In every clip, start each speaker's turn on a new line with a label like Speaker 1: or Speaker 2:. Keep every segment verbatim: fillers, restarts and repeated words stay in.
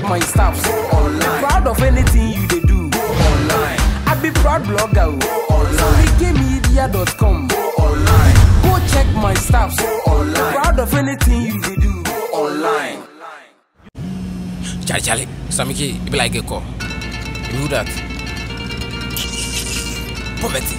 Speaker 1: my stuff.
Speaker 2: Go online.
Speaker 1: Proud of anything you they do.
Speaker 2: Go online.
Speaker 1: I be proud blogger.
Speaker 2: Go online.
Speaker 1: Samikimedia dot com.
Speaker 2: Go online.
Speaker 1: Go check my stuff.
Speaker 2: Go online.
Speaker 1: Proud of anything you they do.
Speaker 2: Go online.
Speaker 1: Charlie, Charlie, Samiki, you be like a call. You do that. Poverty.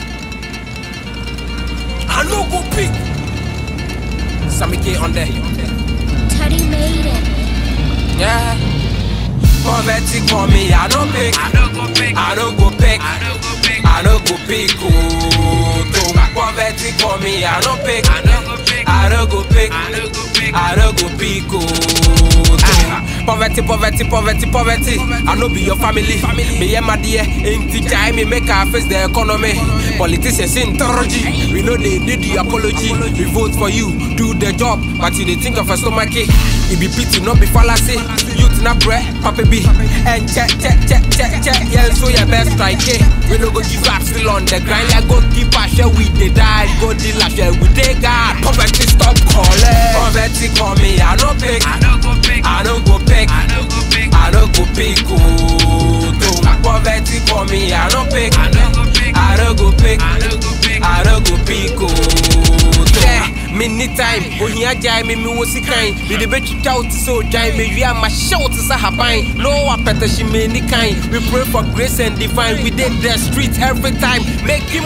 Speaker 1: I no go pick. Samiki on there.
Speaker 3: Teddy made it.
Speaker 1: Yeah. Poverty for me, I don't pick. I don't go pick. I don't go pick. I don't go pick. I don't go pick. Oh, poverty for me, I don't pick. I don't go pick. I don't go pick. I don't go pick. I don't go pick. Oh, poverty, poverty, poverty, poverty. I know be your family. Me and my dear, ain't the time me make our face the economy. Politicians in Toroji, we know they need the apology. We vote for you, do the job, but you they think of a stomach. It be pity, not be fallacy. Youth na bread, papa be. And check, check, check, check, check. Yeah, so your best strike. We no go give up, still on the grind. Like go keep our share, we they die. Go deal our share, we they got. Poverty stop calling. Poverty call me, I don't pick. I don't go pick. I don't go pick. I don't go pick. I don't go pick. Oh, poverty call me, I don't pick. I don't go pick. I don't go pick. I don't go pick. I don't go pick. Oh, yeah. Many time, when he had jai me, me was a kind. With the bitch out so jai me, we are my shout to Sahabai. No, I better she many kind. We pray for grace and divine. We did the streets every time. Make him.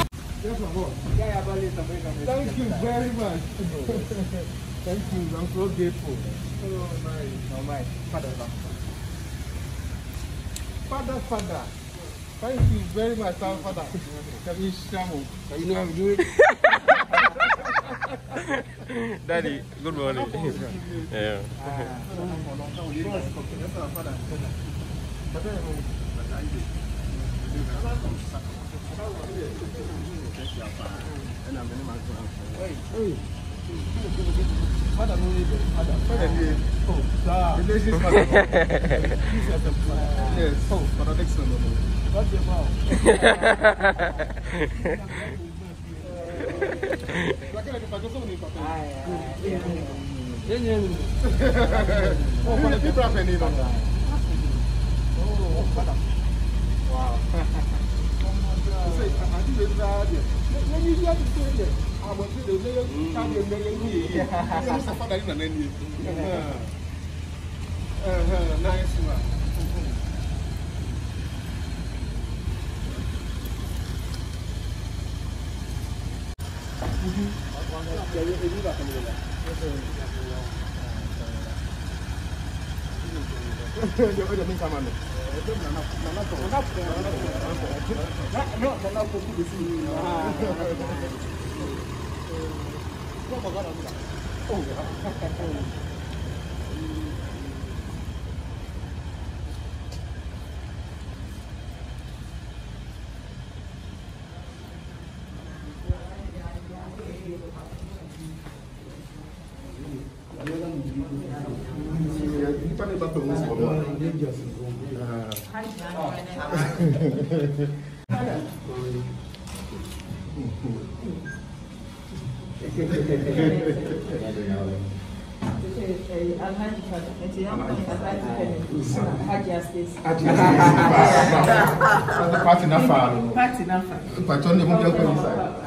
Speaker 4: Thank you very much. Thank you, I'm so grateful. Oh my, oh my, father, father, father. Thank you very much, father. Can you shamu? You know how to do it.
Speaker 5: Daddy, good morning. Yeah.
Speaker 4: Hey. Father, father, father. Oh, sir. Relations, father. Yes. Oh, Father Dixon. What's your mouth? Oh, for the people have any number. Oh, father. Wow. Say, I think it's bad. When you get to say it, I will see the million, I will million. Yeah, it's a father in an Indian. Nice one. Party na falo. Party na falo. Patrão de mundial com isso.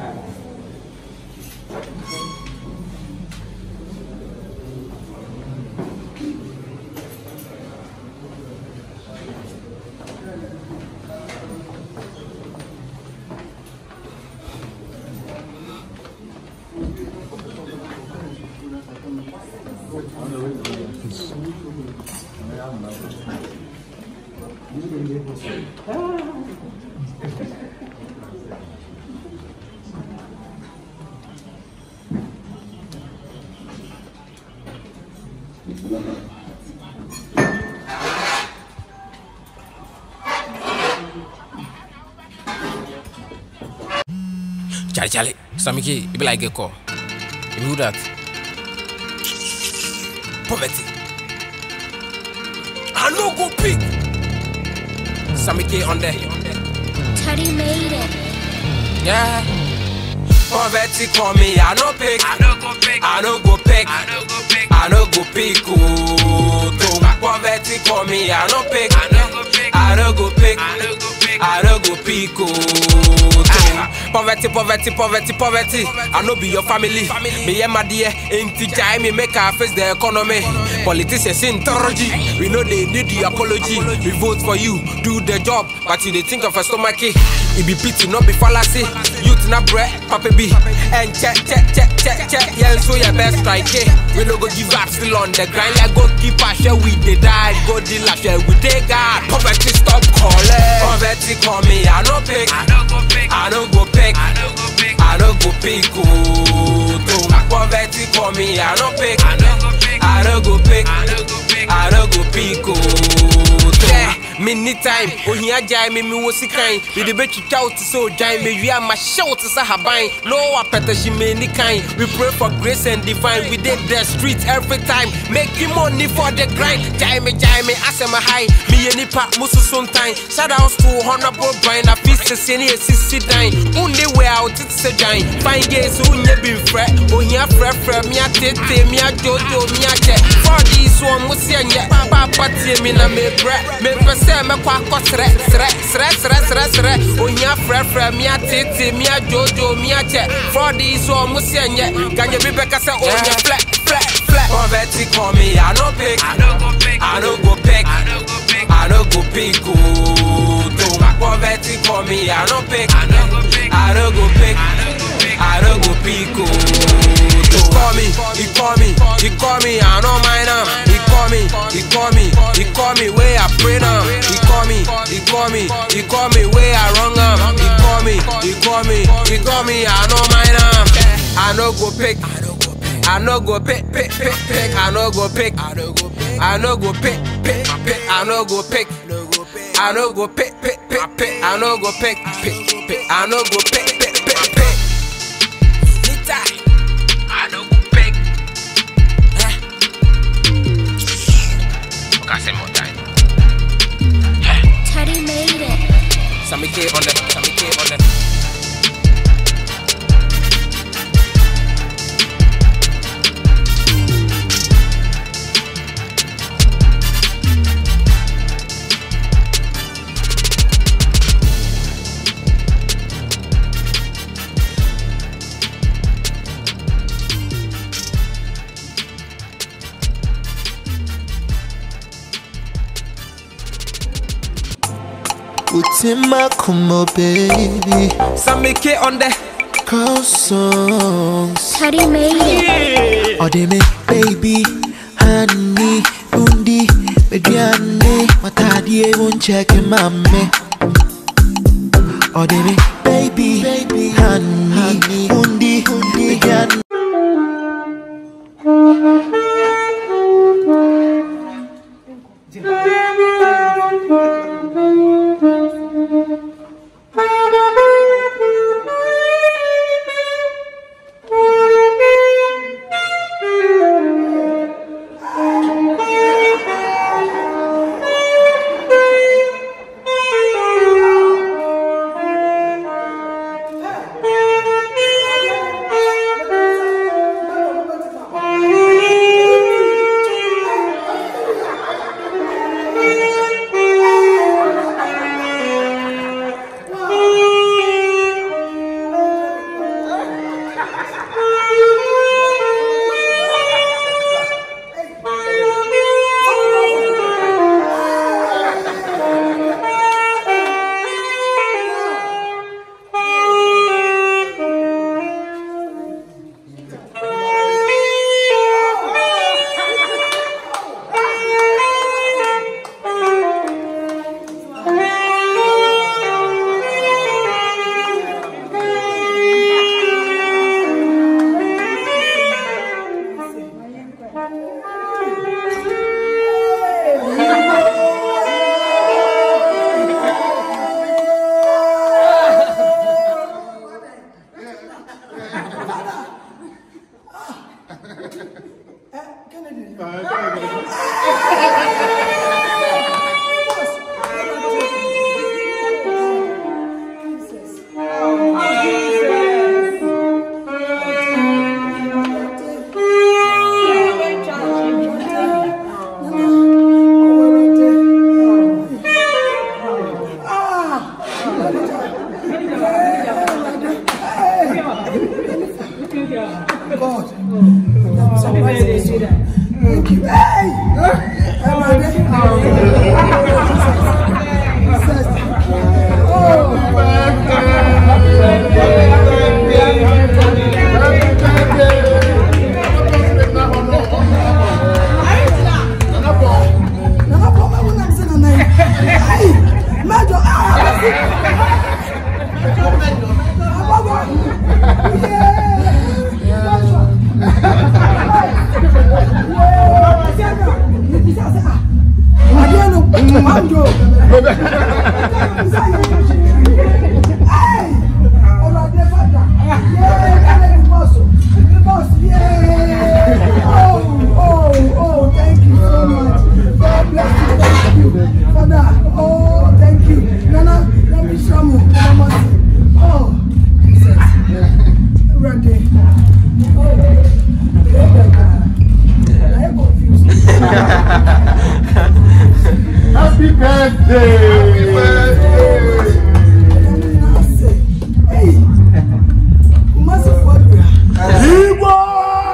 Speaker 1: Charlie, Charlie, Samiki, you be like a call. You do that. Poverty. I no go pick. Samiki on there.
Speaker 3: Teddy made it.
Speaker 1: Yeah. Poverty call me, I no pick. I no go pick. I no go pick. I no go pick. I no go pick. Oh, poverty call me, I no pick. I no go pick. I no go pick. I no go pick. I no go pick. Oh, poverty, poverty, poverty, poverty. I no be your family. Me and my dear, ain't the me make our face the economy. Politicians in Toroji, we know they need the apology. We vote for you, do the job, but you they think of a stomach. It be pity, not be fallacy. Youth na bread, papa B. And check, check, check, check, check. Yeah, so your best strike. We no go give up still on the grind. Like go keep our share, we they die. Go deal our share, we they got. Poverty stop calling. Poverty call me, I no pick. I no go pick. I no go pick. I no go pick. I no go pick. Oh, poverty call me, I no pick. I no go pick. I no go pick. I no go pick. I no go pick. Oh, yeah. Me need time, oh here jai me me was kind. We the bet you out so jai me we are my shout to sahabai. No apeta she many kind. We pray for grace and divine. We did the streets every time. Making money for the grind. Jai me jai me asema high. Me any part musu sometime. Shout out to honorable Brian. A piece of senior sixty nine. Only way out it's a giant. Fine gays who never been fret. Oh here fret fret me a tete me a jojo me a check. For this one musi anya. Papa tie me na me bread. Me say me kwa ko sre sre sre sre sre sre onya fre fre mi atete mi ajojo mi ache for this one musi enye ganye bi beka say onya fle fle fle. Poverty call me, I no pick. I no go pick. I no go pick. I no go pick. I no go pick. Oh, poverty call me, I no pick. I no go pick. I no go pick. I no go pick. He call me, he call me, he call me, I no mind him. He call me, he call me, he call me where I pray now. He call me, he call me, he call me where I wrong him. He call me, he call me, he call me, I no mind him. I no go pick, I no go pick, pick, pick, pick. I no go pick, I no go pick, I no go pick, pick, pick. I no go pick, I no go pick, pick, pick, pick. I no go pick, pick, pick. I no go pick, pick, pick, pick. I no go pick. Okay, say more time.
Speaker 3: Teddy made it.
Speaker 1: Sammy K on the, Sammy K on the.
Speaker 6: Utima kumo baby.
Speaker 1: Sammy K on the
Speaker 6: Cross songs.
Speaker 3: Teddy made it.
Speaker 6: Oh, they me baby, honey, undi, mediane, matadi won't check mame. Oh, they me baby, baby, honey, undi, mediane.
Speaker 4: Mango. Hey! Over the father. Yeah, the boss. The boss, yeah. Oh, oh, oh, thank you so much. God bless you. Thank you. Father, oh, thank you. Nana, let me show you. Oh, Jesus. Ready. Oh, I'm confused.
Speaker 7: Happy birthday! Happy birthday!
Speaker 4: Hey, you must have what we are.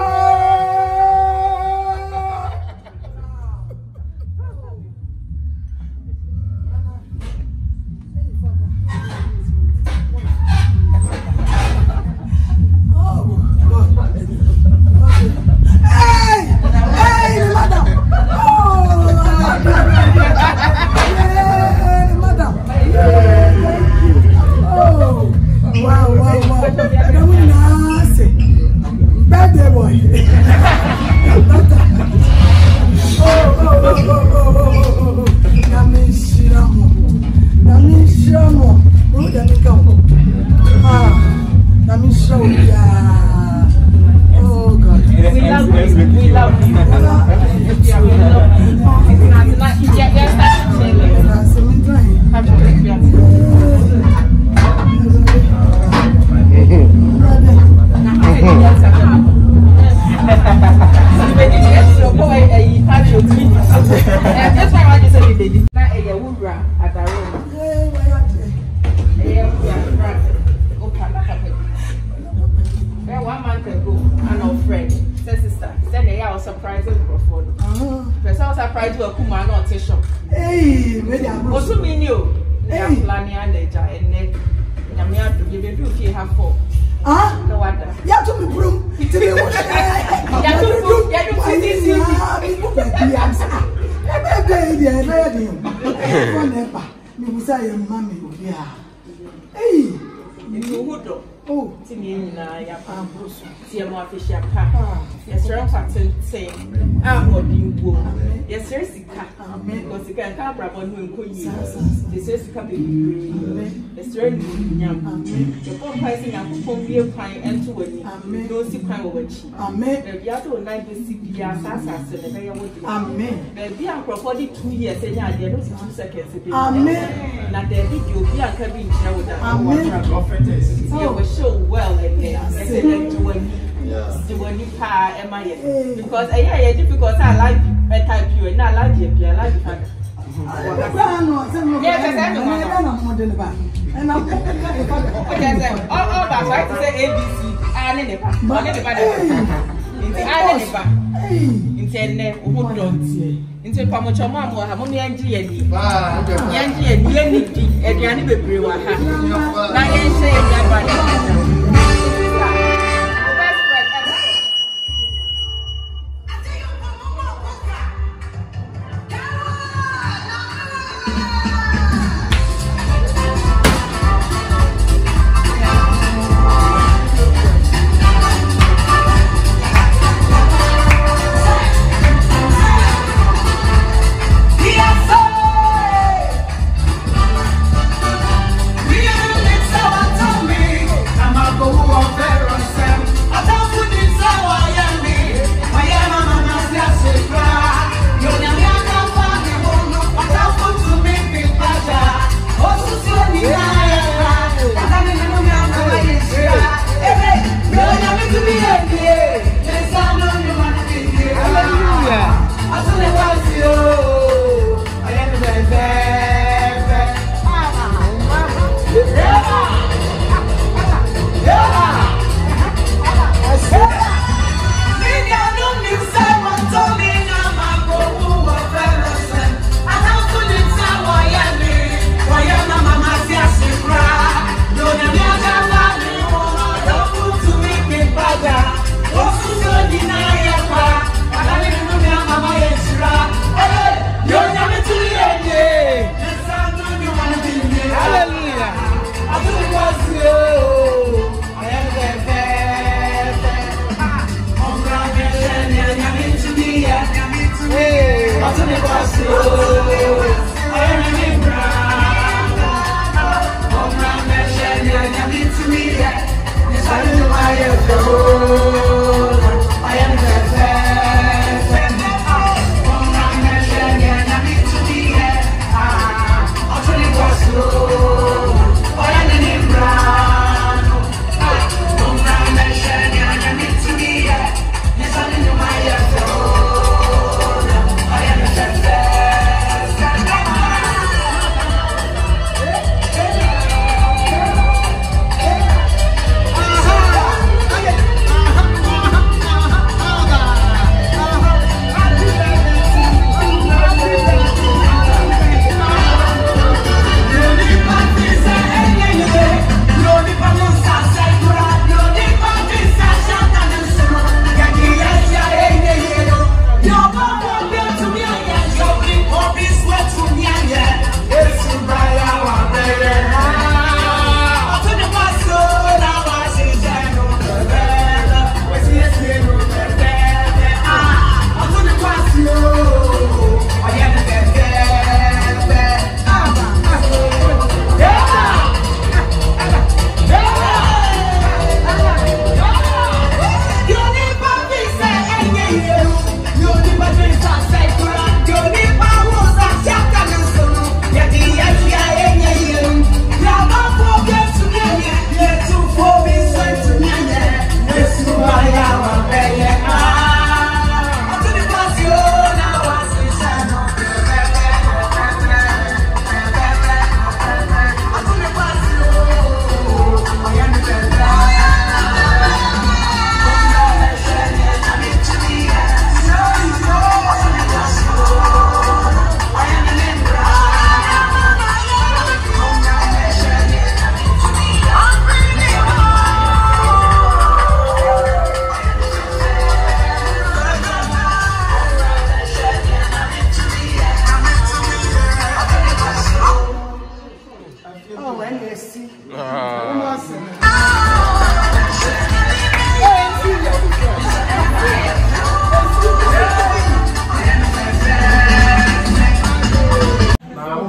Speaker 4: Amen. The other night the C P R Amen. The be and for two years and yeah, there two seconds. Amen. Now the video be and can be with that. Amen. Prophetess. You will show well and then to when you pa am I because I yeah difficult I like I type you and I like you I like you. Yes, and I'm okay. All all that right to say A B C. I never. I never. I never. Interne who don't. Into pamocha mama wa hamu yanji yedi. Yanji yedi yedi. Ediani bebre wa ha. Na yense yedi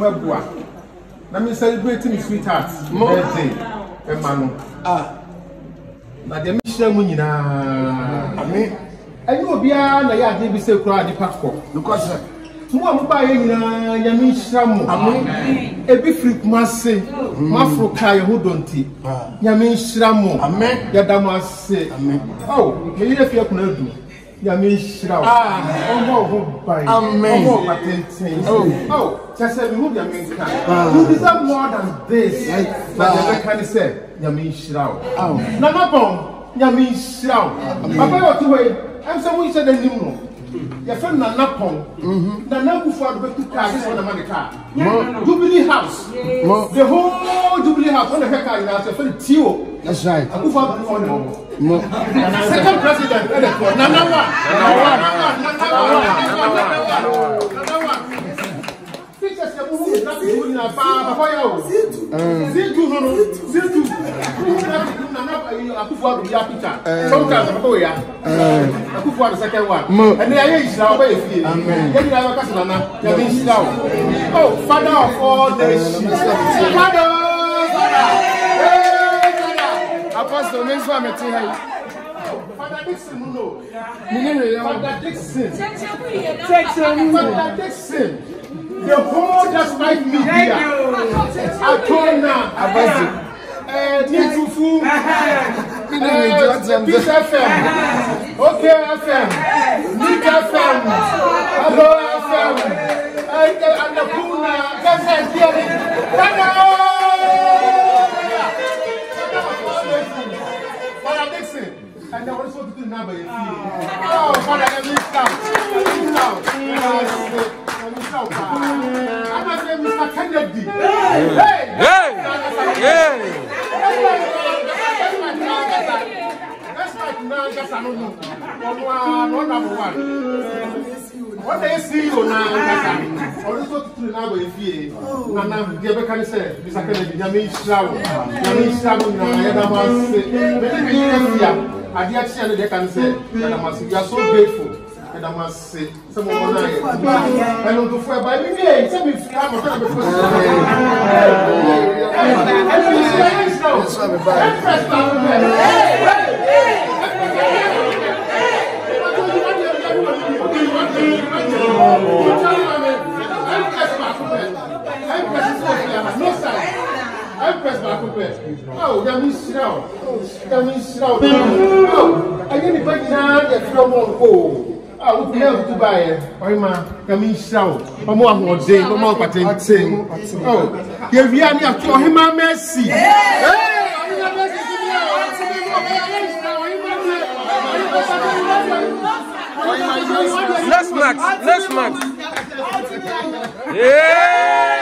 Speaker 4: mabua. Na me celebrate me sweetheart. Birthday. E manu. Ah. Na de me hira mu nyina. Ame. Enyi obia na ya ade bi se kura di passport. Because mo am ba ye nyina ya me hira mu. Ame. Ebi free Kumase. Mafro kai ho donti. Ya me hira mu. Ame. Ya da mo ase. Ame. Oh, me ye fie kuna du. Ya me hira. Ah, omo ho bai. Amen. Omo patentin. Oh, oh, just say me ya me kan. You deserve more than this. But the can say ya me hira. Oh. Na na bom, ya me hira. Papa what way? I'm someone said the name. Your friend Nanapon, Nanaku for the two cars on the Manica. Jubilee House, the whole Jubilee House on the Heka in our friend Tio. That's right. I move up on the second president, Nanawa. Features the movie is not doing a far fire. Zitu, no, Zitu. Sometimes I'm going to go the second one. And the idea is now way. Oh, Father of all nations. Father! Apostle, Miss Family. Father Dixon, no. Father Dixon. Father Dixon. The whole just like me here. I told now. Nitufu, Peace F M, OK F M, Nick F M, Hello F M, and the Puna, that's it, Father Dixon, and I was supposed to do now, but you oh, Father, let me stop. I'm not saying Mister Kennedy. Hey! Hey! Hey! That's like now, just I don't know. One number one. What they see you now, or this what to now go if you and now the other can say, Mister Kennedy, Yami Shao, Yami Shao, Yadamas, maybe I did actually they can say, Yadamas, you are so grateful. And I must say, some of my I don't go for by me. Tell me if you have a friend before. Oh, that means now. That means now. Oh, I didn't buy that from home. Ah, we have to buy it. Oh, ma, come show. Mama, what day? Mama, what day? Oh, here we are. Here, oh, him, Messi. Hey,
Speaker 5: let's Max. Let's Max. Yeah.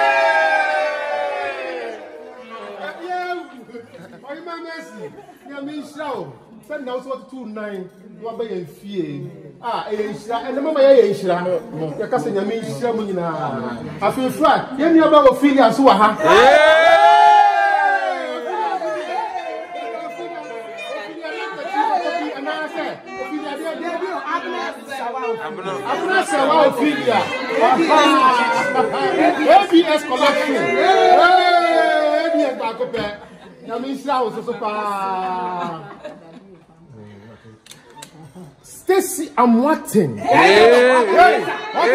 Speaker 4: Oh, him, Messi. Here, me show. Send now what two nine. What by your fear? Ah, and the mama is your cousin, I mean, Shamina. I feel flat. You know about Ophelia, so I I'm not sure about Ophelia. A B S collection. Hey, A B S back up there. I mean, Shaw, so far. Stacy Amwatin.
Speaker 5: Hey, hey,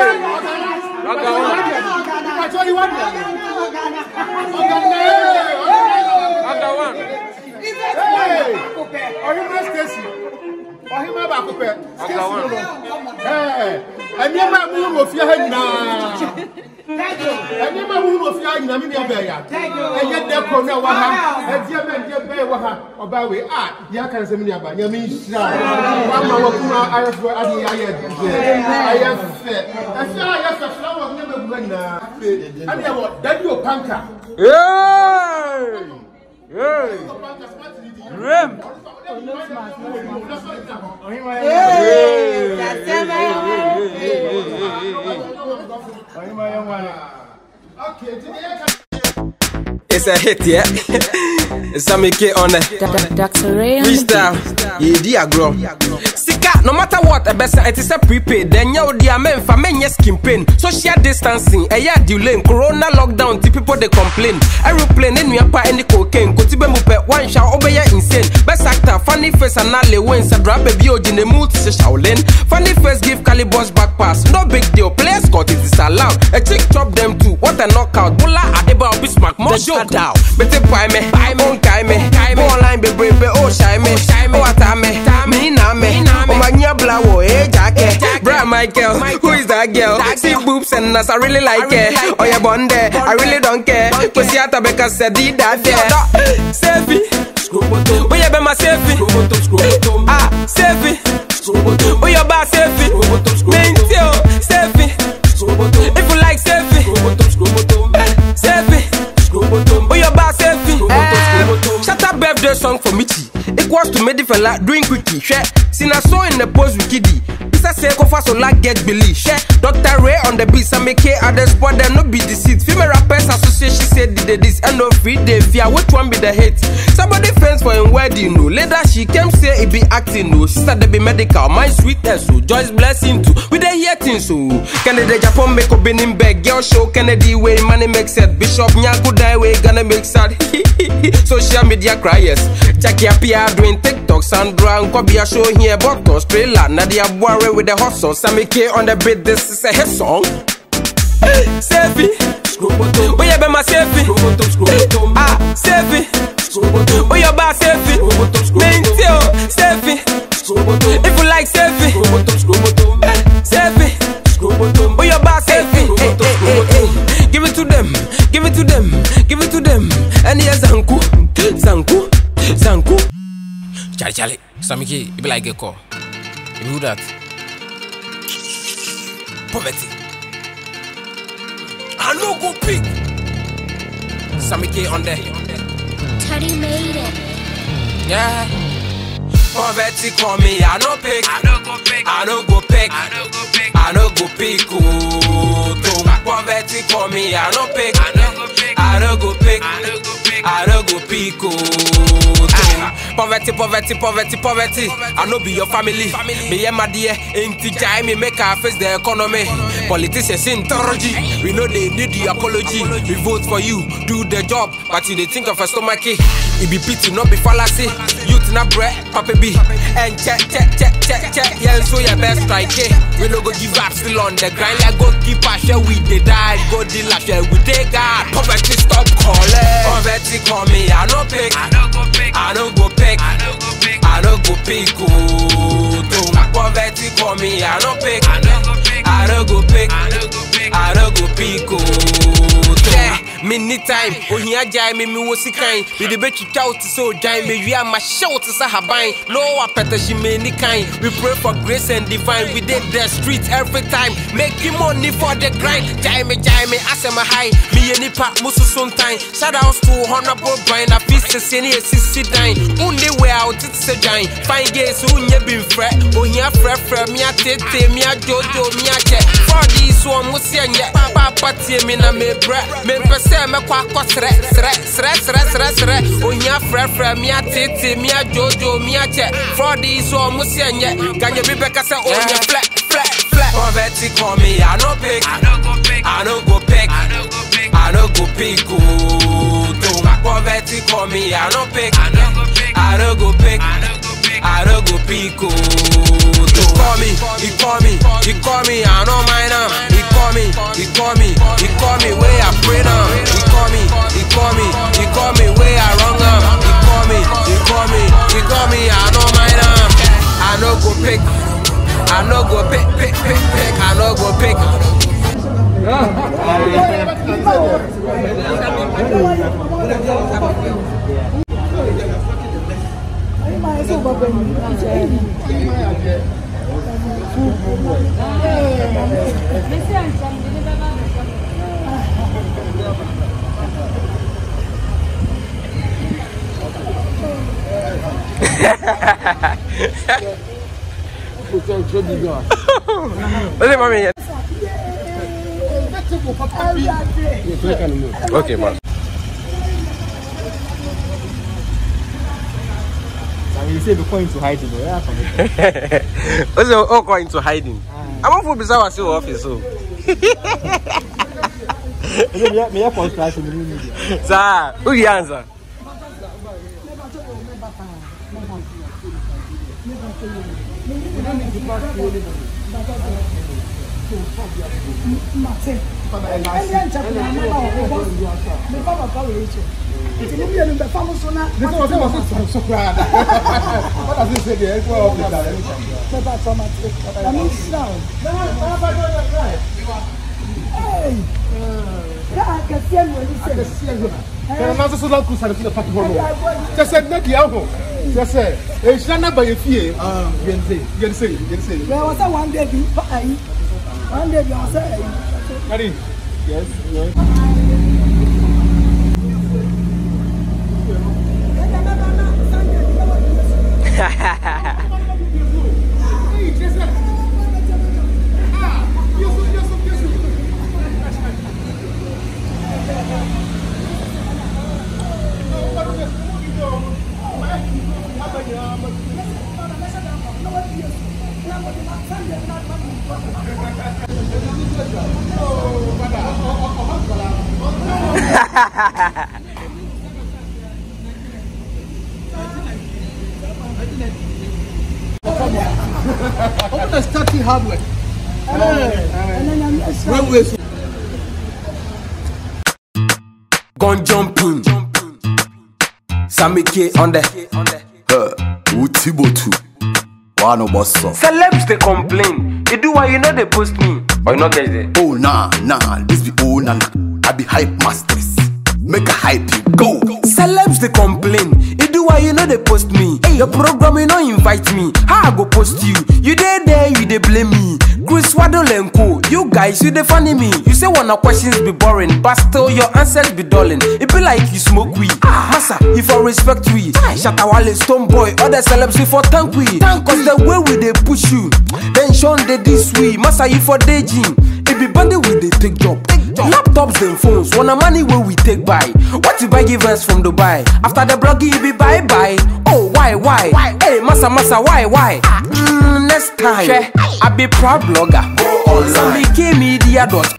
Speaker 4: I never move of Yan Namibia. And yet, there come no one. And dear man, dear Bay, or by way, ah, Yakan Seminia, Yamin, I have I have fed. I feel I have a flower never when I never that you a punker.
Speaker 5: Yeah, yeah, Rim.
Speaker 1: It's a hit, yeah. Samike on the
Speaker 3: Doctor Ray on the
Speaker 1: freestyle. Ye dia grow. Sika, no matter what, a best it is a prepaid. Then yo dia men for men yes skin pain. Social distancing, a year delay. Corona lockdown, the people they complain. Aeroplane in your pa any cocaine. Kotibe mupe one shall obey insane. Best actor, funny face and nale wins. A drop baby in the mood to Shaolin. Funny face give Calibos back pass. No big deal, players got it is allowed. A chick chop them too. What a knockout. Bulla Adeba Bismarck, more joke down. Better buy me, buy me, buy me, buy me. Online be brave, oh shy me, oh atame, me na me. Oh my nya blawo, eh jacket. Bra Michael, who is that girl? See boobs and ass, I really like it. Oh yeah, bonde, I really don't care. Cause you have to make us say that there. Selfie, oh yeah, be my selfie. Ah, selfie. Oh yeah, ba selfie. Mentio, selfie. If you like selfie, selfie. Oh yeah, ba selfie. Shut up, birthday song for Michi. Equals to made fella doing quickie. Share, seen a saw in the post with Kiddy. Pisa say go fast so like get believe. Share, Doctor Ray on the beat. Some make at the spot there no be deceit. Female rappers association said did this and no free day fear. Which one be the hit? Somebody friends for him wedding no. Later she came say it be acting no. Sister they be medical. My sweetness so Joyce blessing too. We they hear things so. Kennedy Japan make up in him beg. Girl show Kennedy way money make set. Bishop Nyaku die way gonna make sad. Social media criers. Jackie Apia doing TikTok. Sandra and Kobe show here but Australia. Nadia Boire with the hustle. Samike on the beat. This is a hit song. Selfie. Oh yeah, be my selfie. Ah, selfie. Oh yeah, ba selfie. Mentio, selfie. If you like selfie, selfie. Oh yeah, ba selfie. Hey, hey, hey, hey. Give it to them, give it to them, give it to them. And here's Zanku, Zanku, Zanku. Charlie, Charlie, Samike, you be like a call. You do that. Poverty. I no go pick. Samike on there.
Speaker 3: Teddy made it.
Speaker 1: Yeah. Poverty call me, I no pick. I no go pick. I no go pick. I no go pick. I no go pick. Oh, poverty call me, I no pick. I no go pick. I no go pick. I no go pick. I no go pick. Oh, poverty, poverty, poverty, poverty. I no be your family. Me and my dear, ain't the me make our face the economy. Politicians in Toroji, we know they need the apology. We vote for you, do the job, but you they think of a stomach. It be pity, not be fallacy. Youth na bread, papa B. And check, check, check, check, check. Yeah, so your best strike. We no go give up, still on the grind. Like go keep our share, we they die. Go deal our share, we take God. Poverty stop calling. Poverty call me, I no pick. I no go pick. I no go pick. I no go pick. I no go pick. Oh, poverty call me, I no pick. I no go pick. I no go pick. I no go pick. I no go pick. Oh, yeah. Many time, oh here jai me me was kind. We the bet you out so jai me we are my shout to sahabai. Lower peta she many kind. We pray for grace and divine. We did the streets every time. Making money for the grind. Jai me jai me asema high. Me any part musu sometime. Shout out to honorable Brian. A piece of senior sixty nine. Only way out it's a giant. Fine gays who nye been fret. Oh here fret fret me a tete me a jojo me a check. For this one musi anye. Papa tie me na me bra. Me say me kwa kwa sre sre sre sre sre sre onya fre fre mi atete mi ajojo mi ache for this so musi enye ganye bi beka say onya fle fle fle. Poverty call me, I no pick. I no go pick. I no go pick. I no go pick. I no go pick. Oh, poverty call me, I no pick. I no go pick. I no go pick. I no go pick. I no go pick. Oh, he call me, he call me, he call me, I no mind him. He call me, he call me, he call me where I pray now. He call me, he call me, he call me where I wrong him. He call me, he call me, he call me, I no mind him. I no go pick, I no go pick, pick, pick, pick, I no go pick. Okay, man.
Speaker 4: you say the point to hiding. Yeah,
Speaker 5: what's your all going to hiding? I'm on for bizarre was your office, so.
Speaker 4: Me a construction in the media.
Speaker 5: Sir, who the answer?
Speaker 4: What does it say there? Just said, "Not the alcohol." Just say, "It's not by a fee." Ah, you say, you say, you say.
Speaker 8: There was a one day, one day, you say.
Speaker 4: Ready? Yes, yes. I'm going to start the hard work.
Speaker 1: Gun jumping. Sammy K on the.
Speaker 9: Utibotu. One of us.
Speaker 5: Celebs they complain. You do why you know they post me. Or you not get it?
Speaker 9: Oh nah nah, this be oh nah nah. I be hype masters. Make a hype you go.
Speaker 1: Celebs they complain. You do why you know they post me. Hey, your program you know invite me. How I go post you? You there there you they blame me. Chris Waddle and Co. You guys you they funny me. You say one of questions be boring, but still your answers be dulling. It be like you smoke weed. Ah, massa, if I respect we. Shatawale, Stone Boy, other celebs for thank we. Cause the way we they push you. Then Sean they this we. Massa you for day gym. It be bandy with the take job. Laptops and phones, wanna money where we take buy. What if I give us from Dubai? After the blogging, you be bye bye. Oh, why, why? why? Hey, massa, massa, why, why? Mm, next time, share, I be proud blogger. Go online. Some became media dot.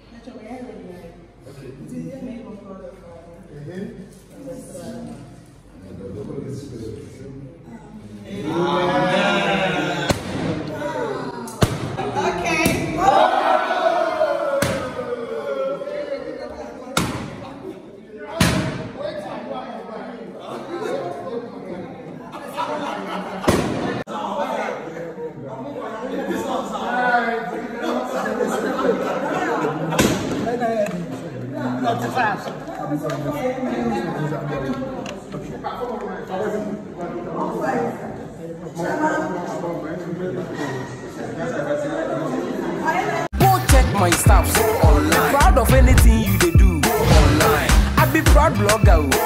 Speaker 1: Go check my stuff. Go online. Proud of anything you they do. Go online. I be proud blogger.